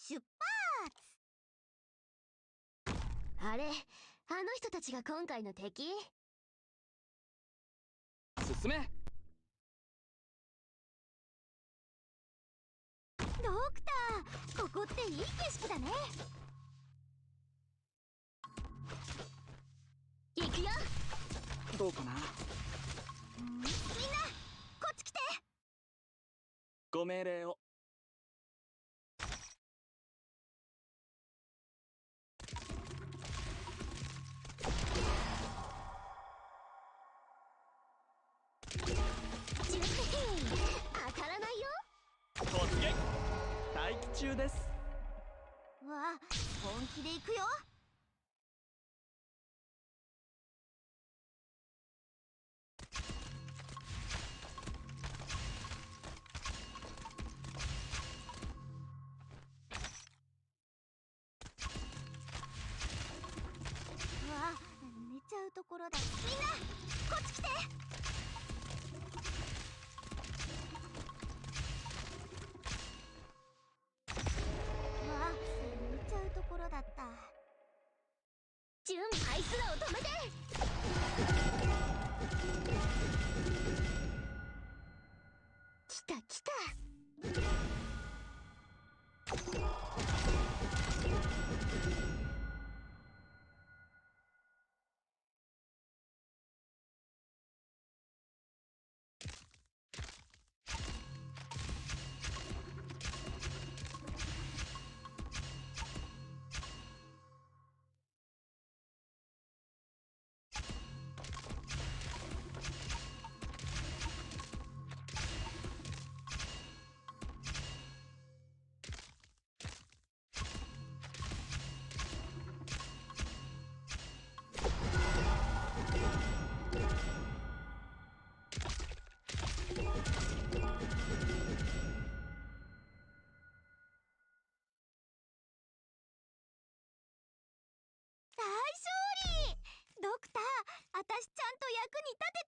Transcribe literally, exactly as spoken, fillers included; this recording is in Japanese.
出発。あれ、あの人たちが今回の敵？ 進め。 ドクター、ここっていい景色だね。行くよ。 どうかな。 みんなこっち来て。 ご命令を。 当たらないよ。 突撃待機中です。 わあ、本気で行くよ。うわあ、寝ちゃうところだ。みんなこっち来て。うわあ、寝ちゃうところだった。準備すらを止めて。来た来た。大勝利！ドクター、あたしちゃんと役に立て